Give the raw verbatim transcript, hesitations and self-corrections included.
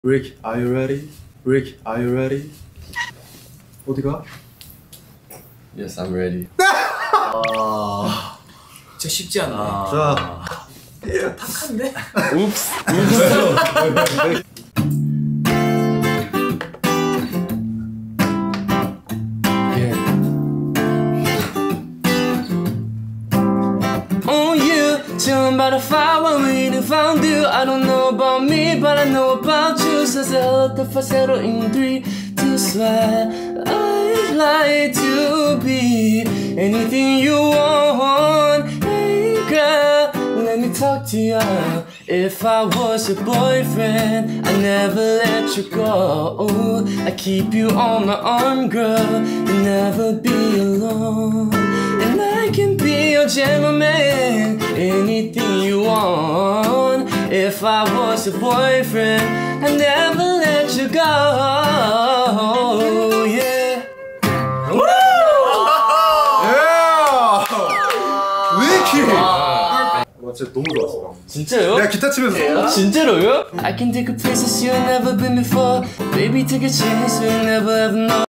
Rick, are you ready? Rick, are you ready? 어디가? Yes, I'm ready. 아, 진짜 쉽지 않네. 아. 자, 탁한데? Oops. On you, chillin' by the fire when we eating fondue. I don't know about me, but I know about you. Says the falsetto in three, two, sweat. I'd like to be anything you want. Hey girl, let me talk to you. If I was your boyfriend, I'd never let you go. I keep you on my arm, girl, you'll never be alone. And I can be your gentleman, anything you want. If I was your boyfriend, I'd never let you go. Yeah. Woo! Yeah! 위키! 와 진짜 너무 좋았어. 진짜요? 내가 기타 치면서. 진짜로요? I can take a places you've never been before. Baby, take a chance, you'll never ever know.